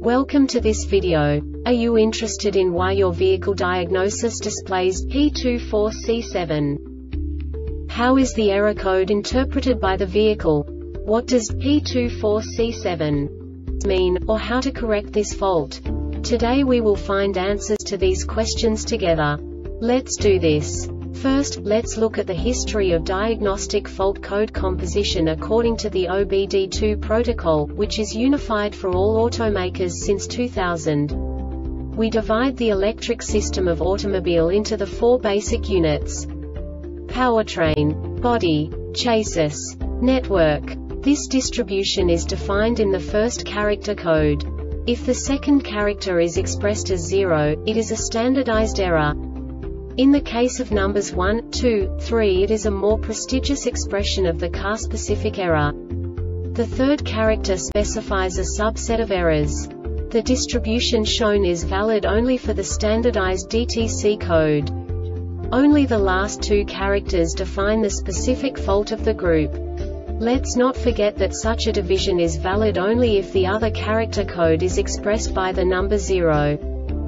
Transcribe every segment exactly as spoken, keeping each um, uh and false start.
Welcome to this video. Are you interested in why your vehicle diagnosis displays P two four C seven? How is the error code interpreted by the vehicle? What does P two four C seven mean, or how to correct this fault? Today we will find answers to these questions together. Let's do this. First, let's look at the history of diagnostic fault code composition according to the O B D two protocol, which is unified for all automakers since two thousand. We divide the electric system of automobile into the four basic units: powertrain, body, chassis, network. This distribution is defined in the first character code. If the second character is expressed as zero, it is a standardized error. In the case of numbers one, two, three, it is a more prestigious expression of the car-specific error. The third character specifies a subset of errors. The distribution shown is valid only for the standardized D T C code. Only the last two characters define the specific fault of the group. Let's not forget that such a division is valid only if the other character code is expressed by the number zero.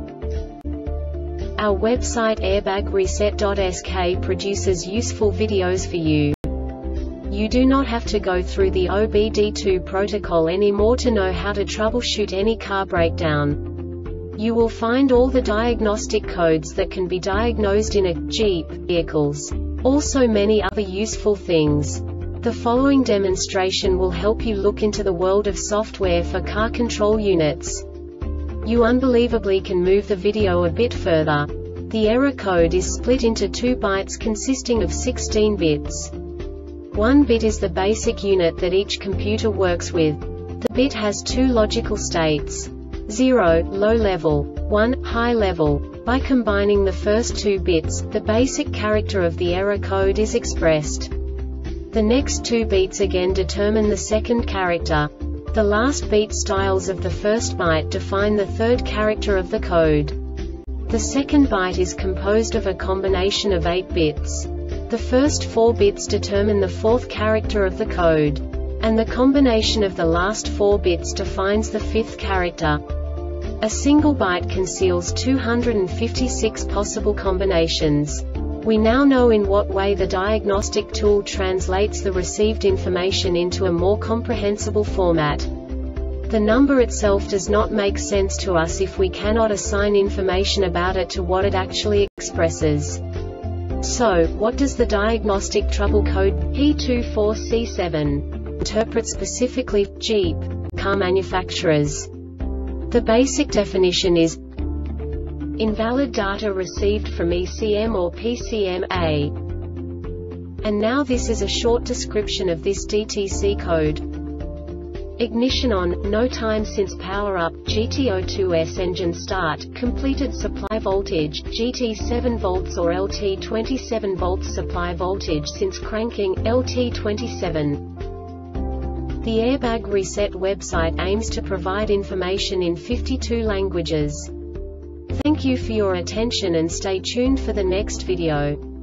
Our website airbag reset dot S K produces useful videos for you. You do not have to go through the O B D two protocol anymore to know how to troubleshoot any car breakdown. You will find all the diagnostic codes that can be diagnosed in a Jeep vehicles. Also many other useful things. The following demonstration will help you look into the world of software for car control units. You unbelievably can move the video a bit further. The error code is split into two bytes consisting of sixteen bits. One bit is the basic unit that each computer works with. The bit has two logical states: zero, low level, one, high level. By combining the first two bits, the basic character of the error code is expressed. The next two bits again determine the second character. The last beat styles of the first byte define the third character of the code. The second byte is composed of a combination of eight bits. The first four bits determine the fourth character of the code. And the combination of the last four bits defines the fifth character. A single byte conceals two hundred fifty-six possible combinations. We now know in what way the diagnostic tool translates the received information into a more comprehensible format. The number itself does not make sense to us if we cannot assign information about it to what it actually expresses. So, what does the diagnostic trouble code P two four C seven interpret specifically for Jeep car manufacturers? The basic definition is invalid data received from E C M or P C M A. And now this is a short description of this D T C code. Ignition on, no time since power up, G T zero two S engine start, completed supply voltage, G T seven volts or L T twenty-seven volts supply voltage since cranking, L T twenty-seven. The Airbag Reset website aims to provide information in fifty-two languages. Thank you for your attention and stay tuned for the next video.